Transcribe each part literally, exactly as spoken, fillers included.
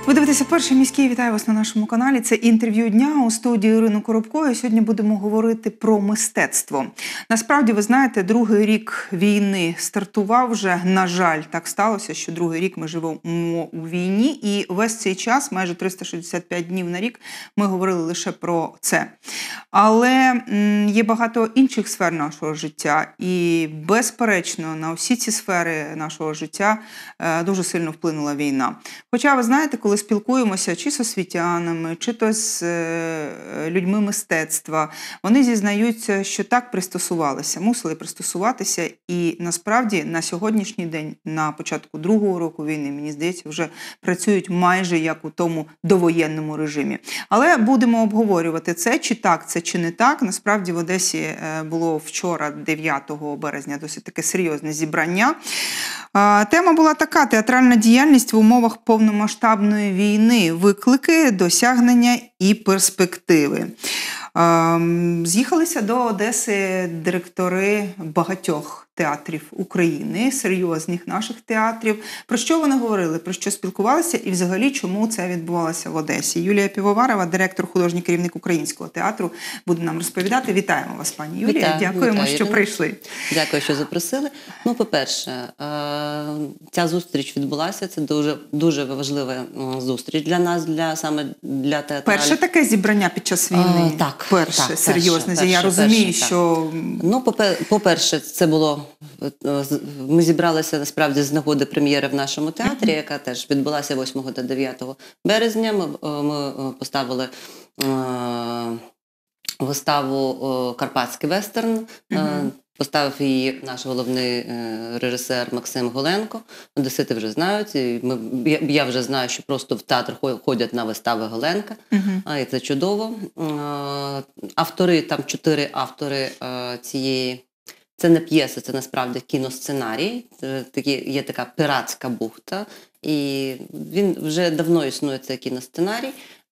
Ви дивитеся «Перший міський». Вітаю вас на нашому каналі. Це інтерв'ю дня у студії Ірини Коробко. Сьогодні будемо говорити про мистецтво. Насправді, ви знаєте, другий рік війни стартував вже. На жаль, так сталося, що другий рік ми живемо у війні. І весь цей час, майже триста шістдесят п'ять днів на рік, ми говорили лише про це. Але є багато інших сфер нашого життя. І, безперечно, на всі ці сфери нашого життя дуже сильно вплинула війна. Хоча, ви знаєте, коли спілкуємося чи з освітянами, чи то з людьми мистецтва, вони зізнаються, що так пристосувалися, мусили пристосуватися. І насправді на сьогоднішній день, на початку другого року війни, мені здається, вже працюють майже як у тому довоєнному режимі. Але будемо обговорювати це, чи так, це чи не так. Насправді в Одесі було вчора, дев'ятого березня, досить таке серйозне зібрання. Тема була така: театральна діяльність в умовах повномасштабної війни, виклики, досягнення і перспективи. З'їхалися до Одеси директори багатьох театрів України, серйозних наших театрів. Про що вони говорили, про що спілкувалися і взагалі чому це відбувалося в Одесі? Юлія Півоварова, директор, художній керівник Українського театру, буде нам розповідати. Вітаємо вас, пані Юлія. Вітаю, Дякуємо, вітаю, що Ірина. прийшли. Дякую, що запросили. Ну, по-перше, ця зустріч відбулася. Це дуже, дуже важлива зустріч для нас, для, саме для театралів. Перше таке зібрання під час війни? А, так. Перше, так, серйозне. перше, Я розумію, перше, що... Ну, по-перше, це було... Ми зібралися, насправді, з нагоди прем'єри в нашому театрі, mm-hmm. яка теж відбулася восьмого та дев'ятого березня. Ми, ми поставили е, виставу «Карпатський вестерн». Mm-hmm. Поставив її наш головний е, режисер Максим Голенко. Одесити вже знають. І ми, я, я вже знаю, що просто в театр ходять на вистави Голенка. Uh-huh. А, і це чудово. Е, автори, там чотири автори е, цієї... Це не п'єса, це насправді кіносценарій. Такі, є така піратська бухта. І він вже давно існує, цей кіносценарій.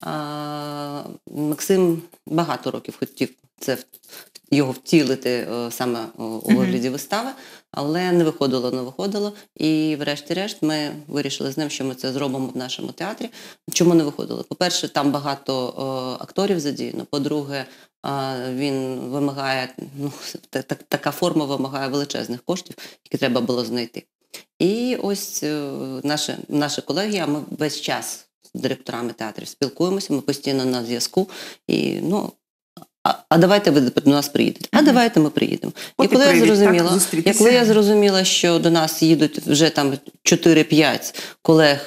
А, Максим багато років хотів це його втілити саме у вигляді mm-hmm. вистави, але не виходило, не виходило. І врешті-решт ми вирішили з ним, що ми це зробимо в нашому театрі. Чому не виходило? По-перше, там багато о, акторів задіяно. По-друге, а, він вимагає, ну, та, та, така форма вимагає величезних коштів, які треба було знайти. І ось о, наші, наші колеги, а ми весь час з директорами театрів спілкуємося, ми постійно на зв'язку. І, ну, А, а давайте ви до нас приїдете. А mm-hmm. давайте ми приїдемо. І коли я зрозуміла, і коли я зрозуміла, що до нас їдуть вже там чотири-п'ять колег,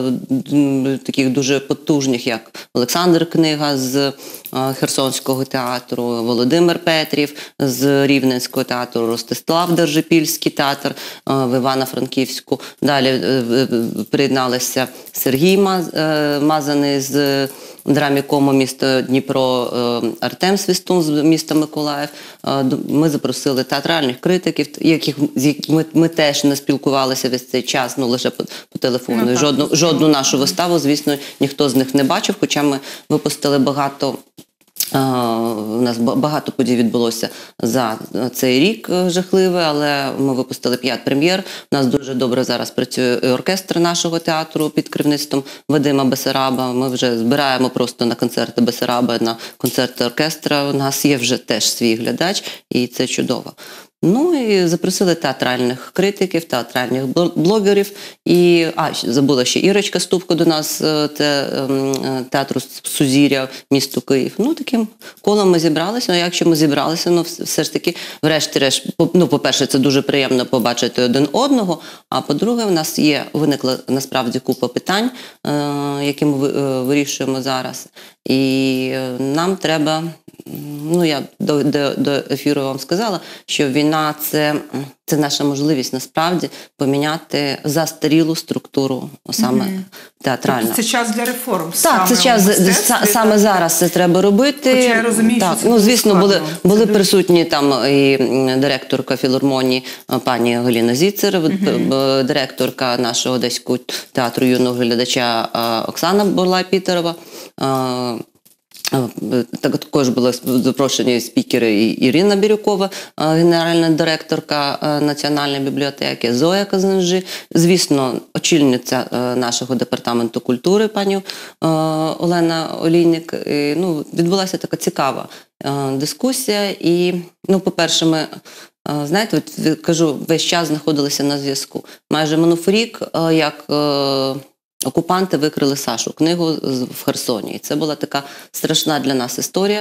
е, таких дуже потужних, як Олександр Книга з е, Херсонського театру, Володимир Петрів з Рівненського театру, Ростислав Держипільський театр е, в Івано-Франківську. Далі е, е, приєдналися Сергій Маз, е, Мазаний з драмікому місто Дніпро, Артем Свистун з міста Миколаїв. Ми запросили театральних критиків, яких, з якими ми теж не спілкувалися весь цей час, ну лише по, по телефону. Ну, жодну, жодну нашу виставу, звісно, ніхто з них не бачив, хоча ми випустили багато. У нас багато подій відбулося за цей рік жахливий, але ми випустили п'ять прем'єр. У нас дуже добре зараз працює і оркестр нашого театру під керівництвом Вадима Бесараба. Ми вже збираємо просто на концерти Бесараба, на концерти оркестра. У нас є вже теж свій глядач, і це чудово. Ну і запросили театральних критиків, театральних блогерів. І, а, забула ще Ірочка Ступко до нас, те, театру Сузір'я, місто Київ. Ну, таким колом ми зібралися. Ну, якщо ми зібралися, ну, все ж таки, врешті-решт, ну, по-перше, це дуже приємно побачити один одного, а по-друге, в нас є, виникла насправді купа питань, які ми вирішуємо зараз. І нам треба, ну я до, до, до ефіру вам сказала, що війна це, це наша можливість насправді поміняти застарілу структуру саме mm-hmm. театральну. Тобто це час для реформ. Так, це час, саме так. зараз це треба робити. Хоча я розумію, так, що це ну, звісно, були, були це присутні там і директорка філармонії пані Галина Зіцер, mm-hmm. директорка нашого Одеського театру юного глядача Оксана Бурлай-Пітерова, Також були запрошені спікери Ірина Бірюкова, генеральна директорка Національної бібліотеки, Зоя Казанжи, звісно, очільниця нашого департаменту культури, пані Олена Олійник. Ну, відбулася така цікава дискусія. І, ну, по-перше, ми, знаєте, от, кажу, весь час знаходилися на зв'язку. Майже минув рік, як окупанти викрили Сашу книгу в Херсоні. І це була така страшна для нас історія.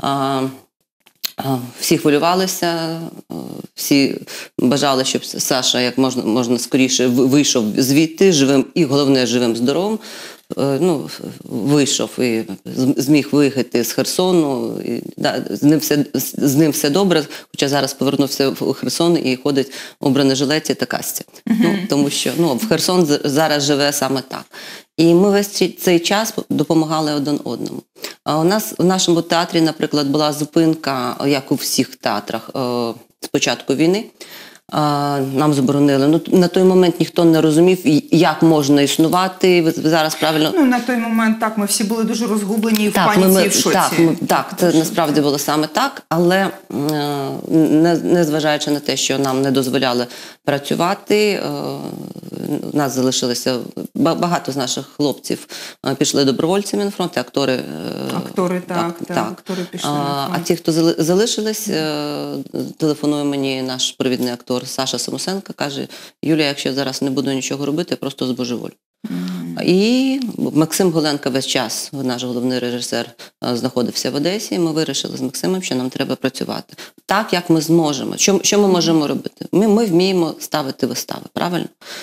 Всі хвилювалися, всі бажали, щоб Саша як можна, можна скоріше вийшов звідти живим і, головне, живим, здоровим. Ну, вийшов і зміг виїхати з Херсону. І, да, з, ним все, з ним все добре, хоча зараз повернувся в Херсон і ходить у бронежилеті та касці. Mm-hmm. Ну, тому що ну, в Херсон зараз живе саме так. І ми весь цей час допомагали один одному. А у нас в нашому театрі, наприклад, була зупинка, як у всіх театрах, з початку війни. Нам заборонили. Ну, на той момент ніхто не розумів, як можна існувати. Ви зараз правильно... Ну, на той момент, так, ми всі були дуже розгублені і в так, паніці, ми, і в шоці. Так, ми, так, це насправді було саме так, але не, не зважаючи на те, що нам не дозволяли працювати, у нас залишилося, багато з наших хлопців пішли добровольцями на фронт, актори. Актори, так, так, так. так. Актори пішли на фронт. А ті, хто залишились, телефонує мені наш провідний актор Саша Самусенко, каже: Юлія, якщо я зараз не буду нічого робити, я просто збожеволю. Mm. І Максим Голенко весь час, наш головний режисер, знаходився в Одесі, і ми вирішили з Максимом, що нам треба працювати. Так, як ми зможемо. Що, що ми можемо робити? Ми, ми вміємо ставити вистави, правильно?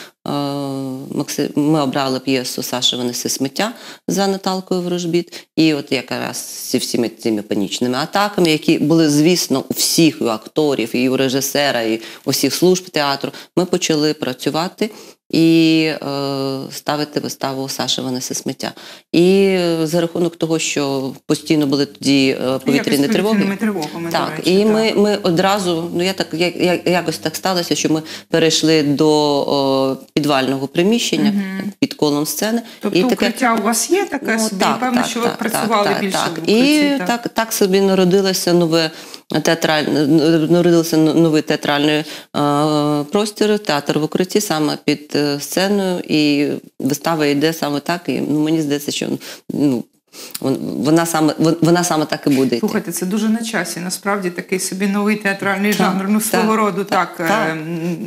Максим, ми обрали п'єсу «Саша, винеси сміття» за Наталкою Ворожбіт. І от якраз зі всіми цими панічними атаками, які були, звісно, у всіх, і у акторів, і у режисера, і у всіх служб театру, ми почали працювати і е, ставити виставу «Саша, винеси сміття». І за рахунок того, що постійно були тоді повітряні тривоги, тривогами, так, речі, і так. ми, ми одразу, ну я так, як, якось так сталося, що ми перейшли до о, підвального приміщення, угу. під колом сцени. Тобто і укриття таке, у вас є таке ну, собі, так, певно, так, що ви так, працювали так, більше так, в укритті. І так. Так, так собі народилося нове театральне, народився новий театральний е, простір, театр в укритті, саме під сценою, і вистава йде саме так, і ну, мені здається, що ну, Вона саме, вона саме так і буде. Слухайте, це дуже на часі. Насправді такий собі новий театральний так, жанр. Ну, свого так, роду так, так, так.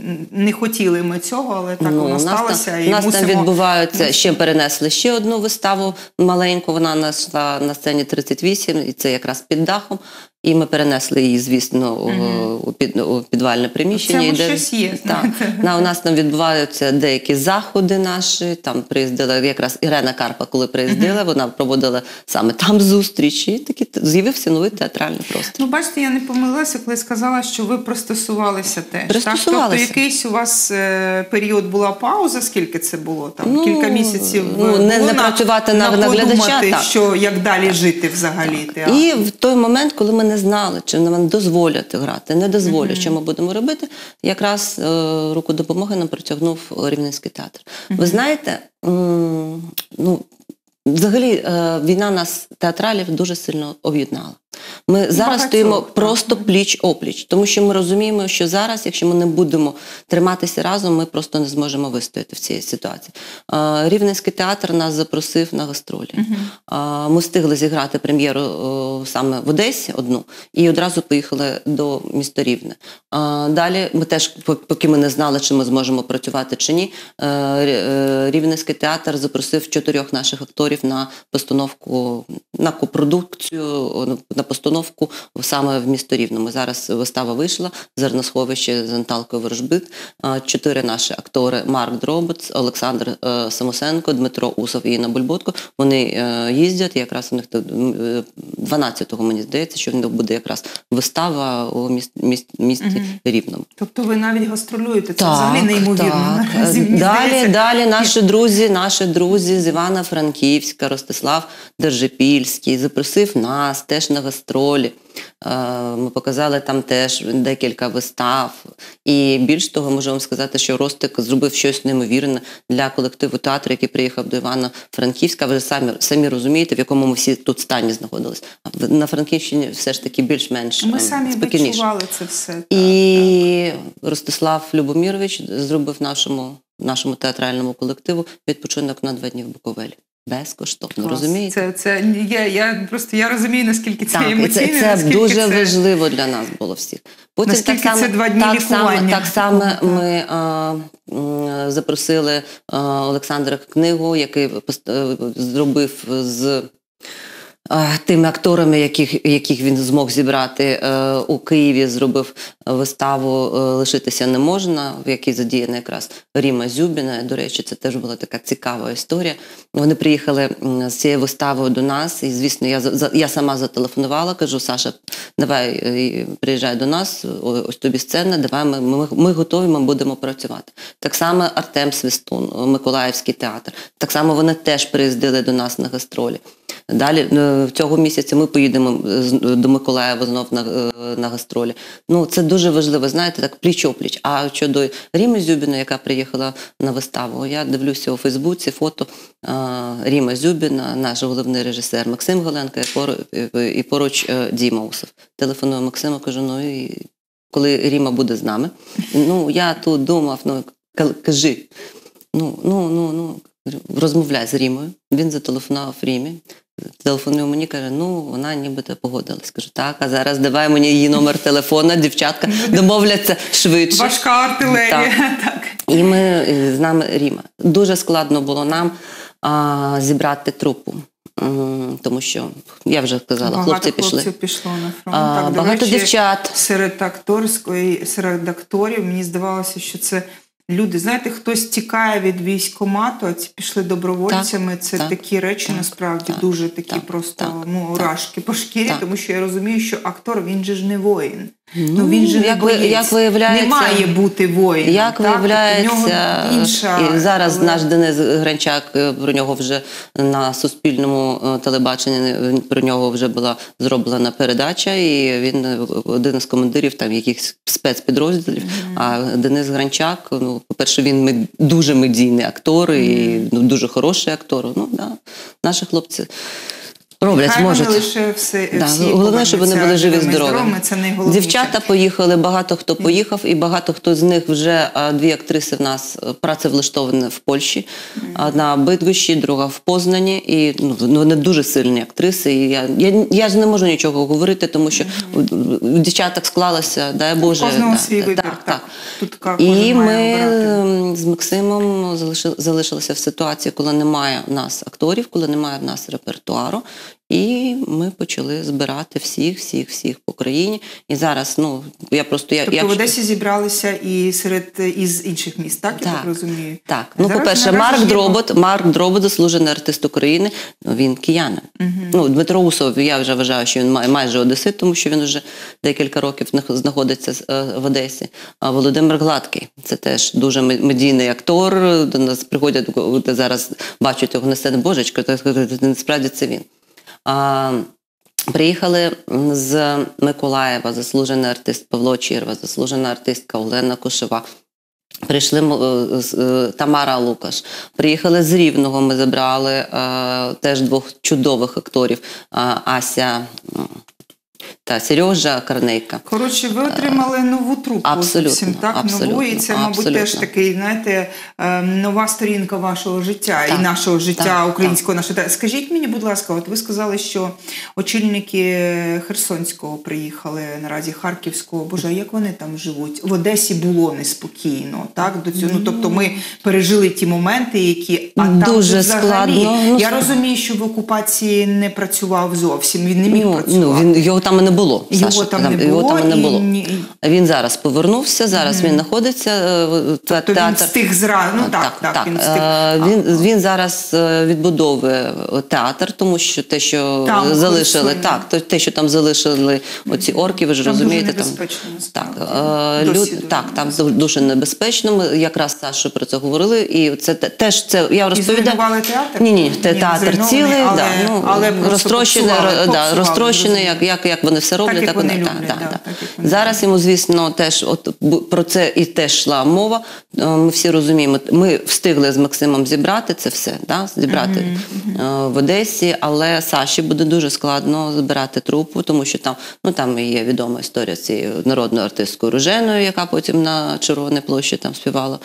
Не хотіли ми цього, але так ну, воно сталося. Там, і у нас мусимо... там відбуваються, ще перенесли ще одну виставу маленьку, вона нашла на сцені тридцять вісім, і це якраз під дахом. І ми перенесли її, звісно, угу. у, під, у підвальне приміщення. Це щось є, так, на, у нас там відбуваються деякі заходи наші, там приїздила якраз Ірена Карпа, коли приїздила, угу. вона проводила саме там зустрічі, і такі з'явився новий театральний простір. Ну, бачите, я не помилилася, коли сказала, що ви пристосувалися теж. Пристосувалися. Так? Тобто якийсь у вас е, період була пауза, скільки це було? Там ну, кілька місяців ну, було не, не працювати на, на глядача. Так. Що, як далі так. жити взагалі. Так. І в той момент, коли ми не знали, чи нам дозволять грати, не дозволять, mm-hmm. що ми будемо робити, якраз е, руку допомоги нам протягнув Рівненський театр. Mm-hmm. Ви знаєте, м- ну, взагалі е, війна нас, театралів, дуже сильно об'єднала. Ми зараз Багатьох, стоїмо так. просто пліч-опліч, тому що ми розуміємо, що зараз, якщо ми не будемо триматися разом, ми просто не зможемо вистояти в цій ситуації. Рівненський театр нас запросив на гастролі. Uh-huh. Ми встигли зіграти прем'єру саме в Одесі одну і одразу поїхали до міста Рівне. Далі ми теж, поки ми не знали, чи ми зможемо працювати чи ні, Рівненський театр запросив чотирьох наших акторів на постановку, на копродукцію, на постановку саме в місто Рівному. Зараз вистава вийшла, «Зерносховище» з Наталкою Ворожбит. Чотири наші актори: Марк Дробоц, Олександр Самусенко, Дмитро Усов і Інна Бульботко. Вони їздять, якраз у них дванадцятого, мені здається, що в них буде якраз вистава у міст, міст, місті угу. Рівному. Тобто ви навіть гастролюєте, це так, взагалі неймовірно. Так. Далі, далі наші друзі, наші друзі з Івано-Франківська, Ростислав Держипільський, запросив нас теж на гастролі. гастролі. Ми показали там теж декілька вистав. І більш того, можу вам сказати, що Ростик зробив щось неймовірне для колективу театру, який приїхав до Івано-Франківська. Ви самі, самі розумієте, в якому ми всі тут стані знаходились. А на Франківщині все ж таки більш-менш ми самі спокійніше. відчували це все. Так, і так. Ростислав Любомірович зробив нашому, нашому театральному колективу відпочинок на два дні в Буковелі. Безкоштовно, Клас. розумієте? Це, це, я, я, просто, я розумію, наскільки це так, емоційно. Це, це наскільки дуже це... важливо для нас було всіх. Потім наскільки так само, це два дні так лікування. Само, так само так. ми а, м, запросили а, Олександра Книгу, який зробив з тими акторами, яких, яких він змог зібрати е, у Києві, зробив виставу «Лишитися не можна», в якій задіяна якраз Ріма Зюбіна. До речі, це теж була така цікава історія. Вони приїхали з цією виставою до нас, і, звісно, я, я сама зателефонувала, кажу: Саша, давай приїжджай до нас, ось тобі сцена, давай, ми, ми, ми готові, ми будемо працювати. Так само Артем Свистун, Миколаївський театр, так само вони теж приїздили до нас на гастролі. Далі цього місяця ми поїдемо до Миколаєва знов на, на гастролі. Ну, це дуже важливо, знаєте, так пліч-опліч. А щодо Ріми Зюбіної, яка приїхала на виставу, я дивлюся у Фейсбуці фото а, Ріма Зюбіна, наш головний режисер Максим Голенко і поруч, і поруч Діма Усов. Телефоную Максиму, кажу: ну і коли Ріма буде з нами? Ну, я тут думав, ну, кажи, ну, ну, ну, ну, розмовляй з Рімою. Він зателефонував Рімі. Телефонує мені, каже: ну, вона нібито погодилась. Кажу: так, а зараз давай мені її номер телефона, дівчатка домовляться швидше. Важка артилерія. Так. Так. І ми, з нами Ріма. Дуже складно було нам а, зібрати трупу. Тому що, я вже казала, багато хлопці пішли. Багато хлопців пішло на фронт. А, так, багато речі, дівчат. Серед акторської, серед акторів, мені здавалося, що це люди, знаєте, хтось тікає від військкомату, а ці пішли добровольцями. Так, це так, такі речі, так, насправді, так, дуже такі так, просто так, мурашки так, по шкірі, так. тому що я розумію, що актор, він же ж не воїн. Ну, ну він же не як, боєць. як виявляється, не має бути воїном. Як так? виявляється, інша, і зараз але... наш Денис Гранчак, про нього вже на Суспільному телебаченні, про нього вже була зроблена передача, і він один із командирів там якихось спецпідрозділів. Mm-hmm. А Денис Гранчак, ну, по-перше, він мед... дуже медійний актор, mm-hmm. і ну, дуже хороший актор. Ну, да, наші хлопці роблять, Хай можуть. вони лише все, да. всі Головне, щоб вони були живі, здорові. Це найголовніше. Дівчата поїхали, багато хто поїхав, і багато хто з них вже, дві актриси в нас працевлаштовані в Польщі. Одна в Бидгощі, друга в Познані. І ну, вони дуже сильні актриси. І я, я, я ж не можу нічого говорити, тому що mm-hmm. у дівчат так склалося, дай Боже. Кожного да, свій вибір. Так, так. так. Тут і ми з Максимом залишилися в ситуації, коли немає в нас акторів, коли немає в нас репертуару. І ми почали збирати всіх, всіх, всіх по країні. І зараз, ну, я просто... Я, тобто якщо... в Одесі зібралися і серед із інших міст, так? Так, я так розумію? Так. Ну, зараз, по-перше, Марк Дробот, Марк Дробот, заслужений артист України, він киянин. Угу. Ну, Дмитро Усов, я вже вважаю, що він майже одесит, тому що він вже декілька років знаходиться в Одесі. А Володимир Гладкий, це теж дуже медійний актор, до нас приходять, зараз бачать його на сцені, божечко, насправді це він. А, приїхали з Миколаєва заслужений артист Павло Чірва, заслужена артистка Олена Кошева. Прийшли Тамара Лукаш. Приїхали з Рівного, ми забрали а, теж двох чудових акторів. А, Ася та Сережа Карнейка. Коротше, ви отримали нову трупу. Абсолютно. Зовсім, так, абсолютно, нову, і це, мабуть, абсолютно. теж такий, знаєте, нова сторінка вашого життя так, і нашого життя, так, українського. Нашого. Скажіть мені, будь ласка, от ви сказали, що очільники Херсонського приїхали, наразі Харківського. Боже, а як вони там живуть? В Одесі було неспокійно, так? До цього, ну, тобто ми пережили ті моменти, які... А там дуже взагалі, складно. Ну, я розумію, що в окупації не працював зовсім, він не міг ну, працювати. Ну, він, його там і не було. Його Саша, там, там не його було, там не було. І... Він зараз повернувся, зараз mm-hmm. він знаходиться. Тобто він встиг зразу, ну так, так, так, він встиг. Він, він зараз відбудовує театр, тому що те, що там залишили, так, те, що там залишили оці орки, ви ж там розумієте. Дуже небезпечно, там, так, люд, дуже так, там дуже небезпечно. Ми якраз Саша про це говорили, і це теж це я розповідаю. І зруйнували театр? Ні, ні, театр цілий, але, да, ну, але розтрощений, попсували, да, попсували, розтрощений, як, як, як як вони все роблять, так, так, як вони, вони так, люблять, так, да, так. так, як вони Зараз йому, звісно, теж от бу- про це і теж йшла мова. Е, Ми всі розуміємо, ми встигли з Максимом зібрати це все, да, зібрати е, в Одесі, але Саші буде дуже складно збирати трупу, тому що там, ну, там є відома історія з цією народною артисткою Руженою, яка потім на Червоній площі там співала.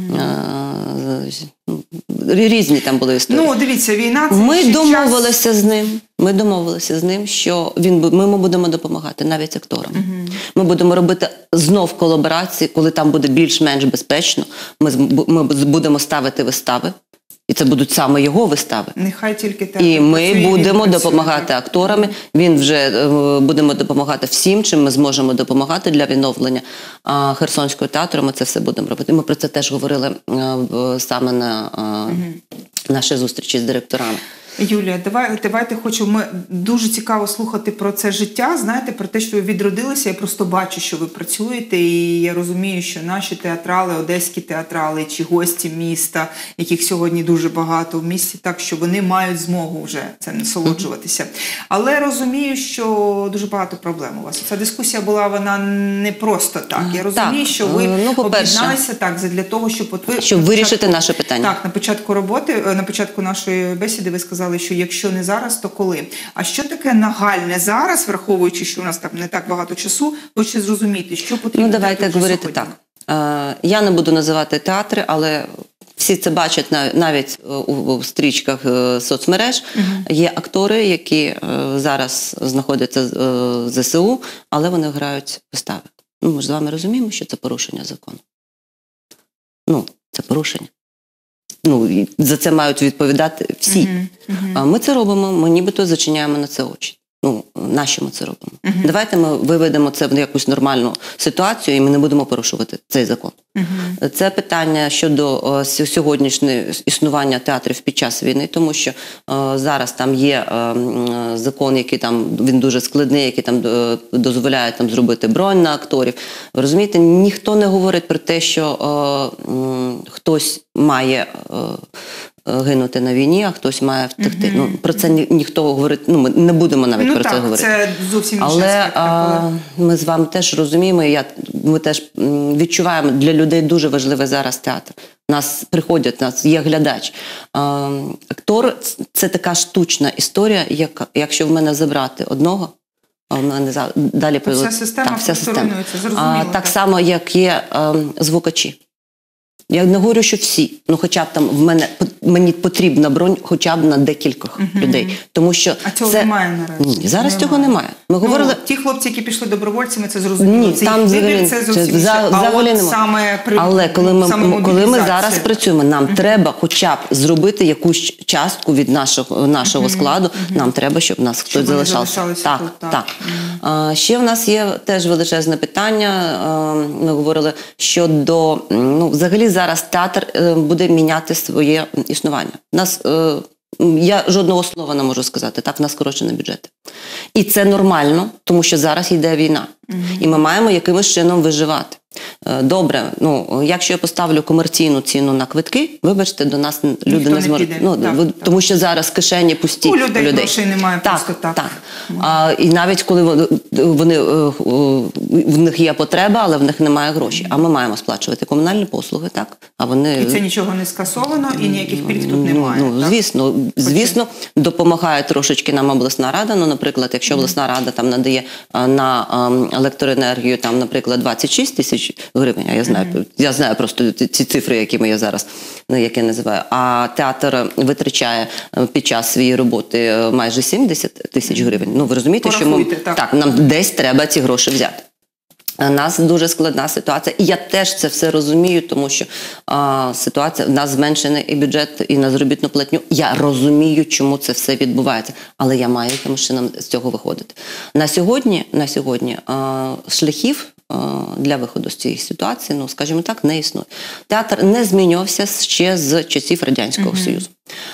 Е, Різні там були історії. Ну, дивіться, війна – це Ми ще домовилися час... з ним. Ми домовилися з ним, що він бу- ми йому будемо допомагати, навіть акторам. Uh-huh. Ми будемо робити знов колаборації, коли там буде більш-менш безпечно. Ми, з- бу- ми з- будемо ставити вистави. І це будуть саме його вистави. Нехай тільки так. І ми працює, він будемо працює, допомагати так. акторами. Він вже е, будемо допомагати всім, чим ми зможемо допомагати для відновлення а, Херсонського театру. Ми це все будемо робити. Ми про це теж говорили е, в- саме на е, нашій зустрічі з директорами. Юлія, давай, давайте хочу, ми дуже цікаво слухати про це життя, знаєте, про те, що ви відродилися, я просто бачу, що ви працюєте, і я розумію, що наші театрали, одеські театрали, чи гості міста, яких сьогодні дуже багато в місті, так, що вони мають змогу вже це насолоджуватися. Але розумію, що дуже багато проблем у вас. Ця дискусія була, вона не просто так. Я розумію, Так, що ви ну, по-перше, об'єдналися так, для того, щоб... От ви Щоб на вирішити початку- наше питання. Так, на початку роботи, на початку нашої бесіди ви сказали, що якщо не зараз, то коли? А що таке нагальне зараз, враховуючи, що у нас там не так багато часу, хочете зрозуміти, що потрібно? Ну, давайте театру вже говорити сьогодні? так. Е, Я не буду називати театри, але всі це бачать нав- навіть у, у стрічках е, соцмереж. Угу. Є актори, які е, зараз знаходяться е, в зе се у, але вони грають вистави. Ну, ми ж з вами розуміємо, що це порушення закону. Ну, це порушення. Ну, і за це мають відповідати всі. Угу. Угу. А ми це робимо, ми нібито зачиняємо на це очі. Ну, наші ми це робимо. Мгм. Давайте ми виведемо це в якусь нормальну ситуацію, і ми не будемо порушувати цей закон. Угу. Це питання щодо о, с- сьогоднішнього існування театрів під час війни, тому що о, зараз там є е, м, е, закон, який там, він дуже складний, який там е, дозволяє там зробити бронь на акторів. Ви розумієте, ніхто не говорить про те, що е, м, хтось має е, е, гинути на війні, а хтось має втекти. Мгм. Ну, про це ні, ніхто говорить, ну, ми не будемо навіть Ну про це так, говорити. це зовсім інший Але аспект. так, а, але- ми з вами теж розуміємо, і я, ми теж м, відчуваємо, для людей дуже важливий зараз театр. Нас приходять, нас є глядач. А, актор – це така штучна історія, яка, якщо в мене забрати одного, а в мене за- далі То вся появиться- система так, вся система. просторонюється, зрозуміло. А, так само, як є а, звукачі. Я не говорю, що всі, ну хоча б там в мене мені потрібна бронь хоча б на декількох Мгм. людей. Тому що А цього це... немає наразі? Ні, зараз цього немає. Ми говорили... Ну, ті хлопці, які пішли добровольцями, це зрозуміло. Ні, це там їх вибір, взагалі, це це зовсім інше. вза- А взагалі от нема. саме при... Але коли ми, саме коли ми мобілізація. зараз працюємо, нам треба хоча б зробити якусь частку від нашого, нашого складу. Нам треба, щоб нас хтось вони залишався. залишалися Так, тут, так. так. А, ще в нас є теж величезне питання. А, ми говорили щодо, м, ну, взагалі зараз театр е, буде міняти своє існування. Нас е, я жодного слова не можу сказати, так, в нас скорочені бюджети. І це нормально, тому що зараз йде війна. І ми маємо якимось чином виживати. Е, Добре, ну, якщо я поставлю комерційну ціну на квитки, вибачте, до нас люди Ніхто не не зможуть. піде. Ну, Так, ви- так. Тому що зараз кишені пусті У людей грошей немає так, просто так. так. А, і навіть коли вони, вони, е, е, в них є потреба, але в них немає грошей. А ми маємо сплачувати комунальні послуги, так? А вони... І це нічого не скасовано, і ніяких пільг тут немає. Ну, так? звісно, звісно, допомагає трошечки нам обласна рада. Ну, наприклад, якщо обласна рада там надає а, на а, електроенергію, там, наприклад, двадцять шість тисяч гривень, а я знаю, я знаю просто ці цифри, якими я зараз, ну, які називаю. А театр витрачає е, під час своєї роботи е, майже сімдесят тисяч гривень. Ну, ви розумієте, що ми, Порахуйте, так. так, нам десь треба ці гроші взяти. У нас дуже складна ситуація, і я теж це все розумію, тому що а, ситуація, в нас зменшений і бюджет, і на заробітну платню. Я розумію, чому це все відбувається, але я маю якимось чином з цього виходити. На сьогодні, на сьогодні а, шляхів а, для виходу з цієї ситуації, ну, скажімо так, не існує. Театр не змінювався ще з часів Радянського Мгм. Союзу.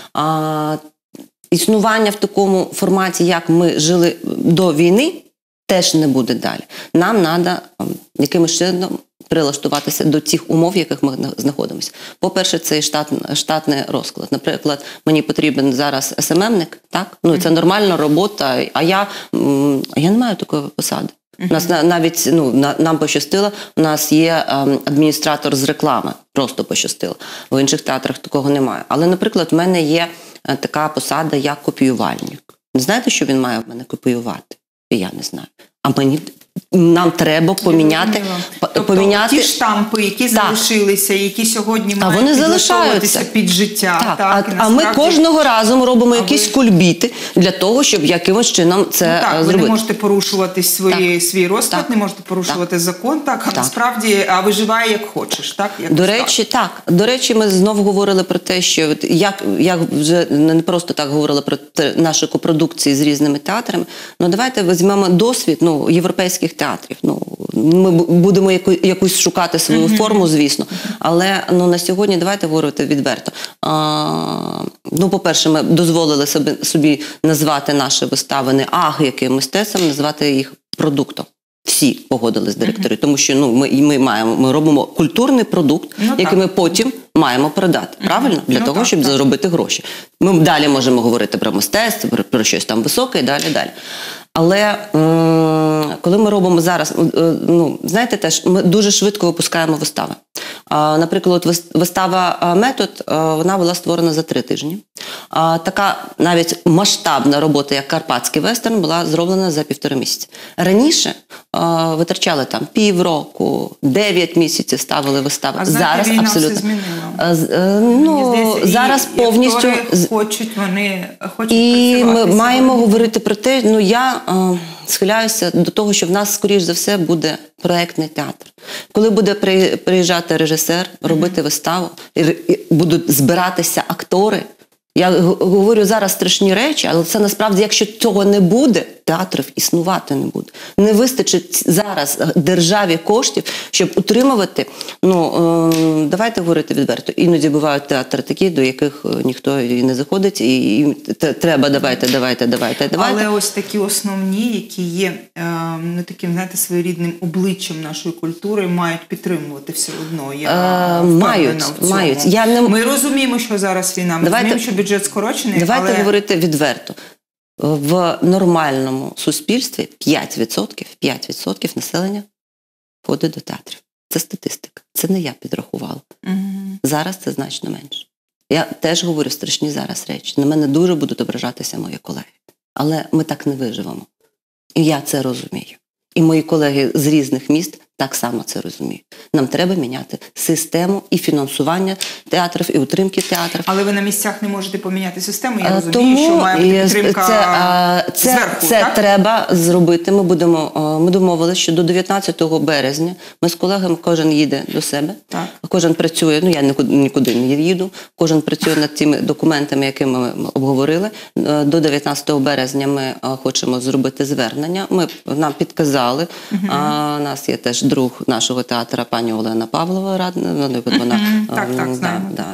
А, існування в такому форматі, як ми жили до війни, теж не буде далі. Нам треба якимось чином прилаштуватися до тих умов, в яких ми знаходимося. По-перше, це штат, штатний розклад. Наприклад, мені потрібен зараз ес ем ем-ник, так? Ну, це нормальна робота, а я, я не маю такої посади. У нас навіть, ну, на, нам пощастило, у нас є ем, адміністратор з реклами, просто пощастило. В інших театрах такого немає. Але, наприклад, в мене є е, така посада, як копіювальник. Не знаєте, що він має в мене копіювати? Я не знаю. А мені, нам треба поміняти... Тобто поміняти... ті штампи, які так. залишилися, які сьогодні а мають підлаштовуватися під життя. Так. Так, а, а ми кожного разу ми робимо а якісь ви... кульбіти для того, щоб якимось чином це ну, так, зробити. Ви не можете порушувати свої, свій розклад, так. не можете порушувати так. закон, так, а так. насправді а виживає як хочеш. Так? Як До речі, так. До речі, ми знову говорили про те, що як, як вже не просто так говорили про те, наші копродукції з різними театрами, ну давайте візьмемо досвід ну, європейських театрів. Ну, ми будемо яку, якусь шукати свою mm-hmm. форму, звісно. Але ну, на сьогодні давайте говорити відверто. А, ну, по-перше, ми дозволили собі, собі назвати наші вистави не аг-яким мистецтвом, назвати їх продуктом. Всі погодились директори, mm-hmm. тому що ну, ми, ми, маємо, ми робимо культурний продукт, ну, який так. ми потім маємо продати. Mm-hmm. Правильно? Для ну, того, так, щоб так. заробити гроші. Ми далі можемо говорити про мистецтво, про, про щось там високе і далі, далі. Але коли ми робимо зараз, ну, знаєте теж, ми дуже швидко випускаємо вистави. Наприклад, вистава «Метод», вона була створена за три тижні. Така навіть масштабна робота, як «Карпатський вестерн», була зроблена за півтори місяці. Раніше витрачали там півроку, дев'ять місяців ставили вистави. А знаєте, зараз війна абсолютно. Все змінила. Ну, здається, зараз і, повністю... І хочуть, вони хочуть І ми маємо вони... говорити про те, ну я е, схиляюся до того, що в нас, скоріш за все, буде проєктний театр. Коли буде приїжджати режисер, робити mm-hmm. виставу, і, і будуть збиратися актори, я говорю зараз страшні речі, але це насправді, якщо цього не буде, театрів існувати не буде. Не вистачить зараз державі коштів, щоб утримувати, ну, е, давайте говорити відверто, іноді бувають театри такі, до яких ніхто і не заходить, і їм треба давайте, давайте, давайте, давайте. Але ось такі основні, які є е, ну, таким, знаєте, своєрідним обличчям нашої культури, мають підтримувати все одно. Я е, мають, в цьому. мають. Я не... Ми розуміємо, що зараз війна, ми давайте, розуміємо, що бюджет скорочений. Давайте але... говорити відверто. В нормальному суспільстві п'ять відсотків, п'ять відсотків населення ходить до театрів. Це статистика. Це не я підрахувала. Угу. Зараз це значно менше. Я теж говорю страшні зараз речі. На мене дуже будуть ображатися мої колеги. Але ми так не виживемо. І я це розумію. І мої колеги з різних міст так само це розуміють. Нам треба міняти систему і фінансування театрів, і утримки театрів. Але ви на місцях не можете поміняти систему, я розумію, Тому що має бути підтримка це, це, зверху, це так? треба зробити. Ми будемо, ми домовилися, що до дев'ятнадцятого березня ми з колегами, кожен їде до себе, так. Кожен працює, ну я нікуди, нікуди не їду, кожен працює над тими документами, які ми обговорили. До дев'ятнадцятого березня ми хочемо зробити звернення. Ми, нам підказали, угу. а, у нас є теж друг нашого театру, пані Олена Павлова, радна, вона, mm-hmm. так, так, да, да,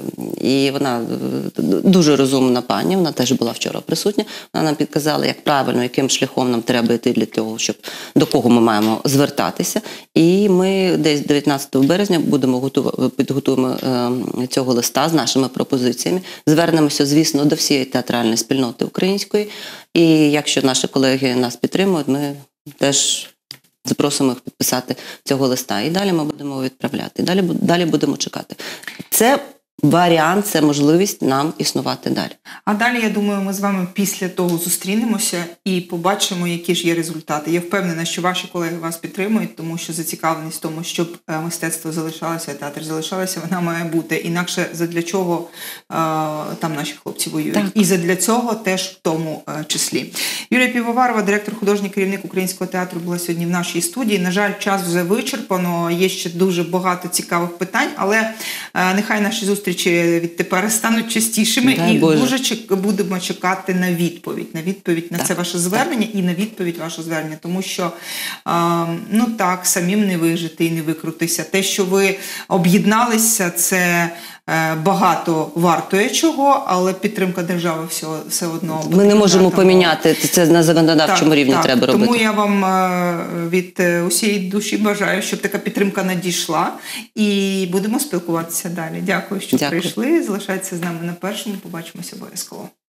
і вона дуже розумна пані, вона теж була вчора присутня, вона нам підказала, як правильно, яким шляхом нам треба йти для того, щоб до кого ми маємо звертатися, і ми десь дев'ятнадцятого березня будемо готувати, підготуємо е, цього листа з нашими пропозиціями, звернемося, звісно, до всієї театральної спільноти української, і якщо наші колеги нас підтримують, ми теж запросимо їх підписати цього листа. І далі ми будемо відправляти. Далі, далі будемо чекати. Це варіант, це можливість нам існувати далі. А далі, я думаю, ми з вами після того зустрінемося і побачимо, які ж є результати. Я впевнена, що ваші колеги вас підтримують, тому що зацікавленість в тому, щоб мистецтво залишалося, театр залишалося, вона має бути. Інакше задля чого е, там наші хлопці воюють. Так. І задля цього теж в тому е, числі. Юлія Півоварова, директор, художній керівник Українського театру, була сьогодні в нашій студії. На жаль, час вже вичерпано, є ще дуже багато цікавих питань, але е, нехай наші зустрічі відтепер стануть частішими. Дай і Боже. Дуже чек, будемо чекати на відповідь. На відповідь на так, це ваше звернення так. і на відповідь ваше звернення. Тому що, е, ну так, самим не вижити і не викрутися. Те, що ви об'єдналися, це багато вартує чого, але підтримка держави все, все одно Ми потрібна, не можемо тому... поміняти, це на законодавчому так, рівні так. треба робити. Тому я вам від усієї душі бажаю, щоб така підтримка надійшла, і будемо спілкуватися далі. Дякую, що Дякую. прийшли. Залишайтеся з нами на Першому. Побачимося обов'язково.